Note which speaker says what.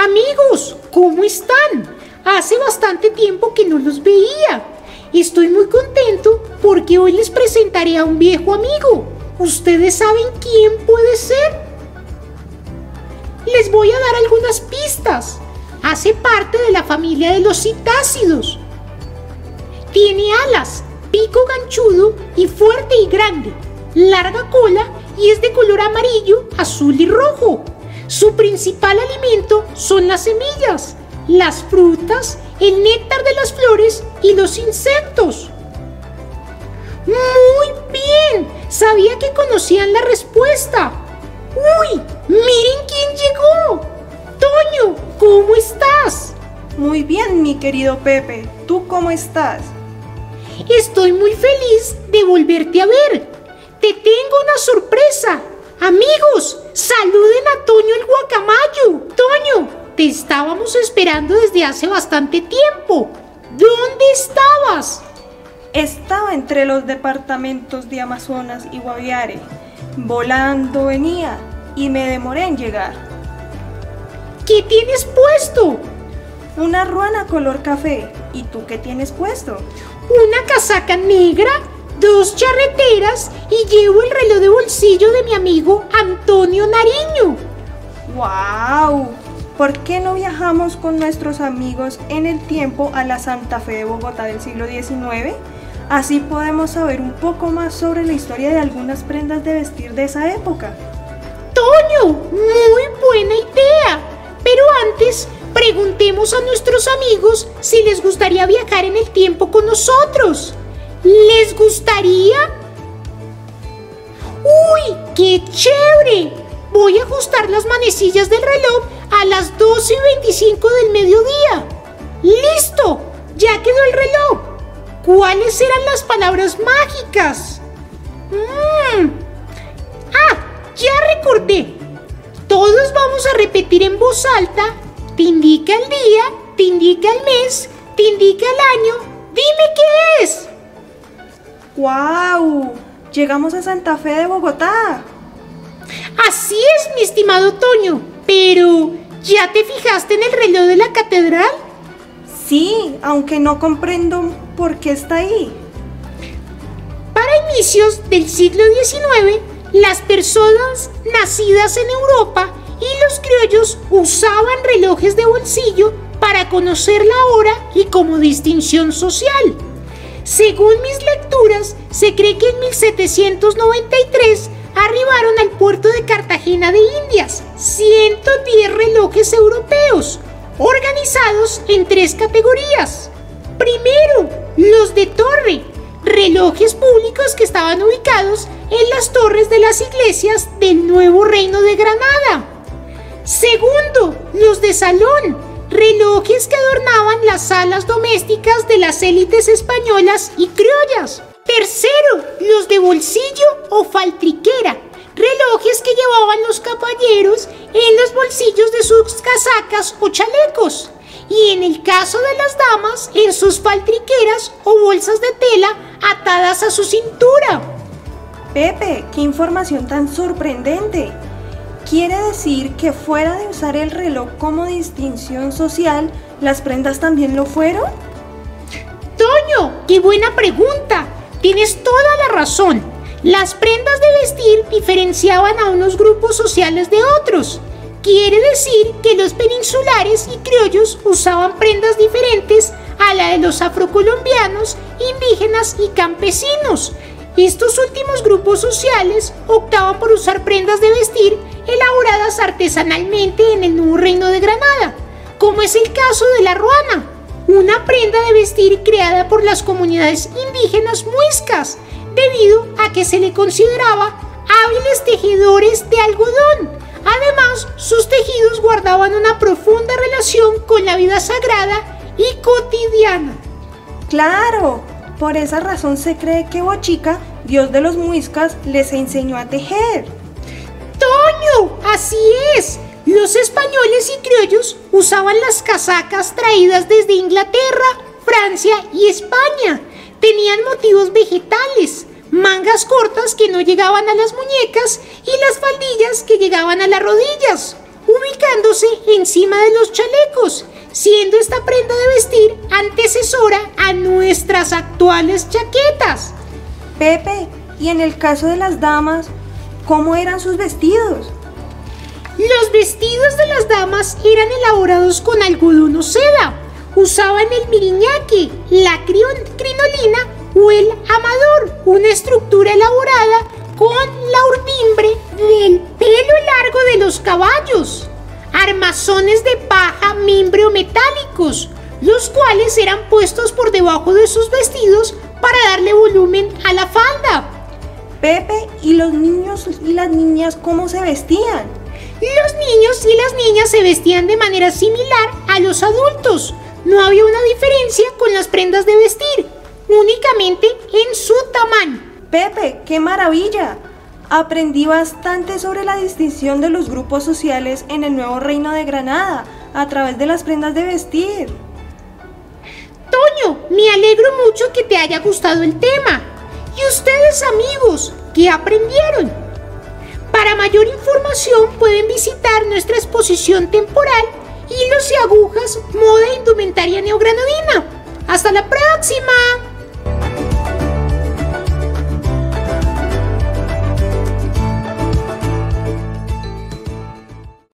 Speaker 1: Amigos, ¿cómo están? Hace bastante tiempo que no los veía. Estoy muy contento porque hoy les presentaré a un viejo amigo. ¿Ustedes saben quién puede ser? Les voy a dar algunas pistas. Hace parte de la familia de los citácidos. Tiene alas, pico ganchudo y fuerte y grande, larga cola y es de color amarillo, azul y rojo. Su principal alimento son las semillas, las frutas, el néctar de las flores y los insectos. ¡Muy bien! Sabía que conocían la respuesta. ¡Uy! ¡Miren quién llegó! Toño, ¿cómo estás?
Speaker 2: Muy bien, mi querido Pepe. ¿Tú cómo estás?
Speaker 1: Estoy muy feliz de volverte a ver. Te tengo una sorpresa. Amigos, saluden a Toño el guacamayo. Toño, te estábamos esperando desde hace bastante tiempo. ¿Dónde estabas?
Speaker 2: Estaba entre los departamentos de Amazonas y Guaviare. Volando venía y me demoré en llegar.
Speaker 1: ¿Qué tienes puesto?
Speaker 2: Una ruana color café. ¿Y tú qué tienes puesto?
Speaker 1: Una casaca negra, 2 charreteras y llevo el reloj de bolsillo de mi amigo Antonio Nariño.
Speaker 2: ¡Wow! ¿Por qué no viajamos con nuestros amigos en el tiempo a la Santa Fe de Bogotá del siglo XIX? Así podemos saber un poco más sobre la historia de algunas prendas de vestir de esa época.
Speaker 1: Toño, muy buena idea. Pero antes, preguntemos a nuestros amigos si les gustaría viajar en el tiempo con nosotros. ¿Les gustaría? ¡Uy, qué chévere! Voy a ajustar las manecillas del reloj a las 12:25 del mediodía. ¡Listo! Ya quedó el reloj. ¿Cuáles eran las palabras mágicas? Ya recordé. Todos vamos a repetir en voz alta. Te indica el día, te indica el mes, te indica el año. Dime qué es.
Speaker 2: ¡Guau! Llegamos a Santa Fe de Bogotá.
Speaker 1: Así es, mi estimado Toño. Pero, ¿ya te fijaste en el reloj de la catedral?
Speaker 2: Sí, aunque no comprendo por qué está ahí.
Speaker 1: Para inicios del siglo XIX, las personas nacidas en Europa y los criollos usaban relojes de bolsillo para conocer la hora y como distinción social. Según mis lecturas, se cree que en 1793 arribaron al puerto de Cartagena de Indias 110 relojes europeos, organizados en 3 categorías. Primero, los de torre, relojes públicos que estaban ubicados en las torres de las iglesias del Nuevo Reino de Granada. Segundo, los de salón, relojes que adornaban las salas domésticas de las élites españolas y criollas. Tercero, los de bolsillo o faltriquera, relojes que llevaban los caballeros en los bolsillos de sus casacas o chalecos, y en el caso de las damas, en sus faltriqueras o bolsas de tela atadas a su cintura.
Speaker 2: Pepe, qué información tan sorprendente. ¿Quiere decir que fuera de usar el reloj como distinción social, las prendas también lo fueron?
Speaker 1: Toño, qué buena pregunta. Tienes toda la razón. Las prendas de vestir diferenciaban a unos grupos sociales de otros. Quiere decir que los peninsulares y criollos usaban prendas diferentes a la de los afrocolombianos, indígenas y campesinos. Estos últimos grupos sociales optaban por usar prendas de vestir elaboradas artesanalmente en el Nuevo Reino de Granada, como es el caso de la ruana, una prenda de vestir creada por las comunidades indígenas muiscas, debido a que se le consideraba hábiles tejedores de algodón. Además, sus tejidos guardaban una profunda relación con la vida sagrada y cotidiana.
Speaker 2: ¡Claro! Por esa razón se cree que Bochica, dios de los muiscas, les enseñó a tejer.
Speaker 1: ¡Toño! ¡Así es! Los españoles y criollos usaban las casacas traídas desde Inglaterra, Francia y España. Tenían motivos vegetales, mangas cortas que no llegaban a las muñecas y las faldillas que llegaban a las rodillas, ubicadas colocándose encima de los chalecos, siendo esta prenda de vestir antecesora a nuestras actuales chaquetas.
Speaker 2: Pepe, y en el caso de las damas, ¿cómo eran sus vestidos?
Speaker 1: Los vestidos de las damas eran elaborados con algodón o seda. Usaban el miriñaque, la crinolina o el amador, una estructura elaborada con la urdimbre del pelo largo de los caballos, armazones de paja, mimbre o metálicos, los cuales eran puestos por debajo de sus vestidos para darle volumen a la falda.
Speaker 2: Pepe, ¿y los niños y las niñas cómo se vestían?
Speaker 1: Los niños y las niñas se vestían de manera similar a los adultos. No había una diferencia con las prendas de vestir, únicamente en su tamaño.
Speaker 2: Pepe, ¡qué maravilla! Aprendí bastante sobre la distinción de los grupos sociales en el nuevo Reino de Granada a través de las prendas de vestir.
Speaker 1: Toño, me alegro mucho que te haya gustado el tema. ¿Y ustedes, amigos, qué aprendieron? Para mayor información pueden visitar nuestra exposición temporal Hilos y Agujas, Moda e Indumentaria Neogranadina. ¡Hasta la próxima!